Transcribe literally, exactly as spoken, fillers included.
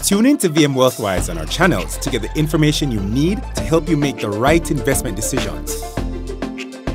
Tune in to V M Wealthwise on our channels to get the information you need to help you make the right investment decisions.